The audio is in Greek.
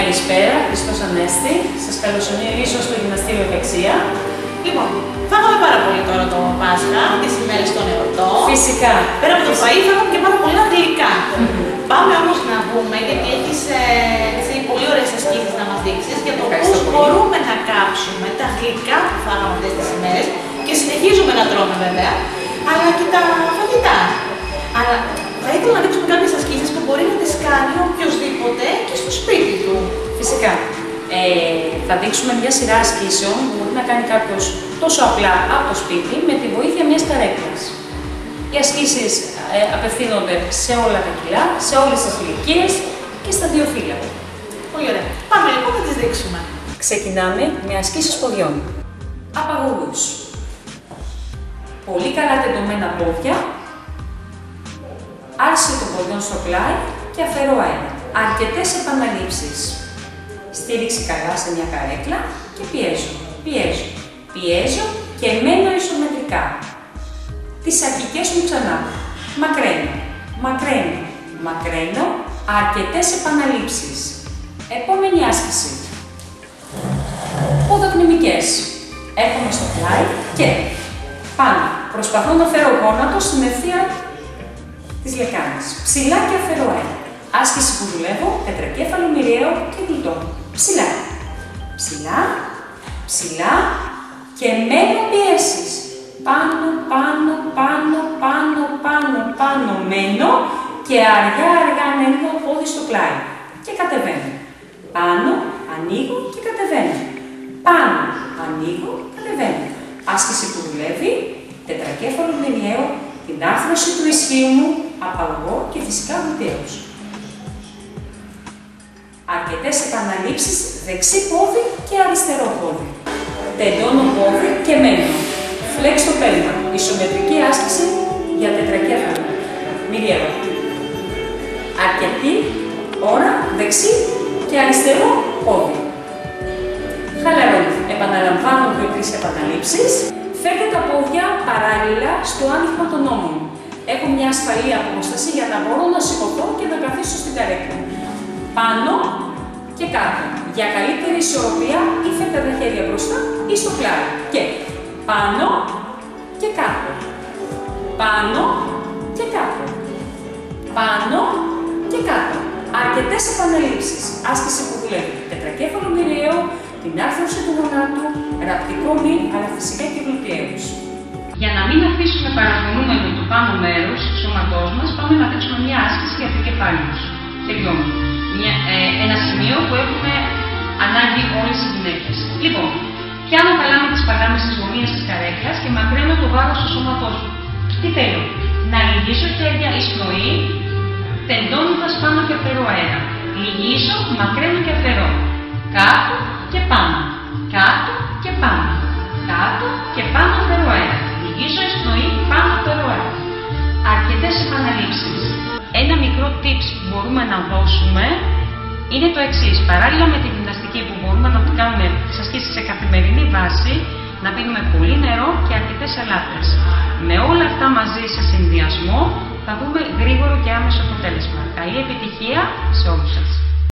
Καλησπέρα, Χριστός Ανέστη. Σας καλωσορίζω στο γυμναστήριο Ευεξία. Λοιπόν, φάγαμε πάρα πολύ τώρα το Πάσχα, τις ημέρες των εορτών. Φυσικά. Πέρα από το φαΐ, φάγαμε και πάρα πολλά γλυκά. Πάμε όμως να δούμε, γιατί έχεις πολύ ωραίες ασκήσεις να μας δείξεις, για το πώς μπορούμε να κάψουμε τα γλυκά που φάγαμε αυτές τις ημέρες και συνεχίζουμε να τρώμε βέβαια, αλλά και τα φαγητά. Αλλά θα ήθελα να δείξουμε κάποιες ασκήσεις που μπορεί να τις κάνει οποιοσδήποτε και στο σπίτι του. Φυσικά. Θα δείξουμε μια σειρά ασκήσεων που μπορεί να κάνει κάποιος τόσο απλά από το σπίτι με τη βοήθεια μιας καρέκλας. Οι ασκήσεις απευθύνονται σε όλα τα κιλά, σε όλες τις ηλικίες και στα δύο φύλλα. Πολύ ωραία. Πάμε λοιπόν να τις δείξουμε. Ξεκινάμε με ασκήσεις ποδιών. Απαγωγούς. Πολύ καλά τεντωμένα πόδια. Άρση των ποδιών στο πλάι και αφαιρώ αέρα. Αρκετές επαναλήψεις. Στήριξη καλά σε μια καρέκλα και πιέζω, πιέζω, πιέζω και μένω ισομετρικά. Τις αρχικές μου ξανά. Μακραίνω, μακραίνω, μακραίνω, αρκετές επαναλήψεις. Επόμενη άσκηση. Ποδοκνημικές. Έρχομαι στο πλάι και πάνω. Προσπαθώ να φέρω γόνατο στην ευθεία της λεκάνης. Ψηλά και αφαιρώ αέρα. Άσκηση που δουλεύω, τετρακέφαλο, μοιραίο και γλουτό. Ψηλά. Ψηλά, ψηλά και μένω πιέσεις. Πάνω, πάνω, πάνω, πάνω, πάνω, πάνω μένω και αργά αργά ανοίγω το πόδι στο πλάι και κατεβαίνω. Πάνω, ανοίγω και κατεβαίνω. Πάνω, ανοίγω, κατεβαίνω. Άσκηση που δουλεύει, τετρακέφαλο, μοιραίο, την άρθρωση του ισχύου μου, απαγωγό και φυσικά γλουτέους. Αρκετές επαναλήψεις, δεξί πόδι και αριστερό πόδι. Τεντώνω πόδι και μένω. Φλεξ το πέλμα. Ισομετρική άσκηση για τετρακέφαλο. Μοιραίο. Αρκετή ώρα δεξί και αριστερό πόδι. Χαλαρώνω. Επαναλαμβάνω 2-3 επαναλήψεις. Φέρτε τα πόδια παράλληλα στο άνοιγμα των ώμων. Έχω μια ασφαλή απόσταση για να μπορώ να σηκωθώ και να καθίσω στην καρέκλα. Πάνω και κάτω. Για καλύτερη ισορροπία ή φέρτε τα χέρια μπροστά ή στο πλάι. Και πάνω και κάτω. Πάνω και κάτω. Πάνω και κάτω. Αρκετές επαναλήψεις. Άσκηση που δουλεύει. Τετρακέφαλο μοιραίο, την άρθρωση του γονάτου, ραπτικό μη, αλλά φυσικά και γλουτέους. Για να μην αφήσουμε παραφωνούμενο το πάνω μέρος του σώματός μας, πάμε να δείξουμε μια άσκηση για το κεφάλι μας. Τελειώνει. Ένα σημείο που έχουμε ανάγκη όλες οι γυναίκες. Λοιπόν, πιάνω καλά με τις παλάμες της γωνίας της καρέκλας και μακραίνω το βάρος του σώματός μου. Τι θέλω? Να λυγίσω χέρια εισπνοή, τεντώνοντας πάνω και αφαιρώ αέρα. Λυγίσω, μακραίνω και αφαιρώ. Κάτω και πάνω. Κάτω και πάνω. Κάτω και πάνω αφαιρώ αέρα. Λυγίζω εισπνοή, πάνω αφαιρώ αέρα. Αρκετές επαναλήψεις. Ένα μικρό tips που μπορούμε να δώσουμε είναι το εξής. Παράλληλα με τη γυμναστική που μπορούμε να κάνουμε τις ασκήσεις σε καθημερινή βάση, να πίνουμε πολύ νερό και αρκετές αλάτες. Με όλα αυτά μαζί σε συνδυασμό θα δούμε γρήγορο και άμεσο αποτέλεσμα. Καλή επιτυχία σε όλους σας.